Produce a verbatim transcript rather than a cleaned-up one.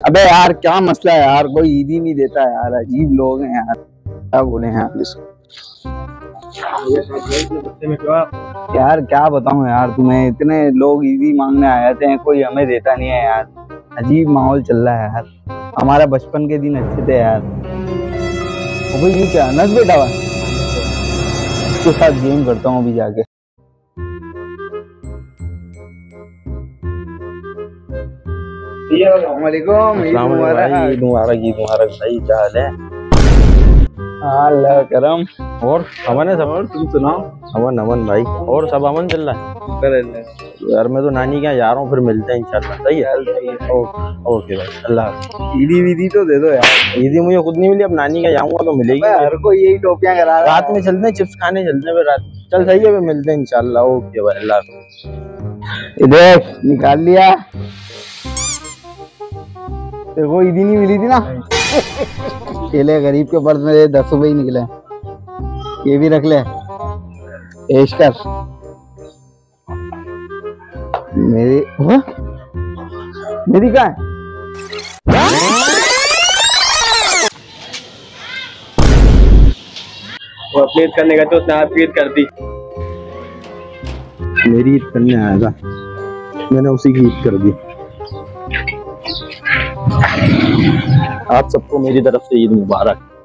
अबे यार क्या मसला है यार, कोई ईद ही नहीं देता है यार, अजीब लोग हैं यार, क्या बोले यार इसको। यार क्या बताऊं यार तुम्हें, इतने लोग ईदी मांगने आ जाते हैं, कोई हमें देता नहीं है यार। अजीब माहौल चल रहा है यार, हमारा बचपन के दिन अच्छे थे यार। अबे ये क्या नस बेटा हुआ, इसके साथ गेम करता हूँ अभी जाके। वालेकुम, ईद मुबारक। ईद मुबारक, ईद मुबारक भाई, क्या हाल है? अल्लाह करम। और अमन है सब? और तुम सुनाओ? अमन अमन भाई, और सब अमन चल रहा है? यार मैं तो नानी के यहाँ जा रहा हूँ, फिर मिलते हैं इंशाल्लाह। सही है, ओके भाई, अल्लाह। ईदी वीदी तो दे दो यार। ईदी मुझे खुद नहीं मिली, अब नानी के जाऊंगा तो मिलेगी। हर कोई यही टोपियां करा रहा है। रात में चलते हैं, चिप्स खाने चलते हैं रात। चल सही है, फिर मिलते हैं इंशाल्लाह। ओके भाई, अल्लाह। इधर निकाल लिया, तेरे को ईदी नहीं मिली थी ना? केले गरीब के पर्स में दस रुपए ही निकले, ये भी रख ले, पेश कर। मेरी हुआ? मेरी कहाँ है? वो अपनी ईद करने का तो उसने आपकी ईद कर दी। मेरी ईद करने आया था, मैंने उसी की ईद कर दी। आप सबको मेरी तरफ से ईद मुबारक।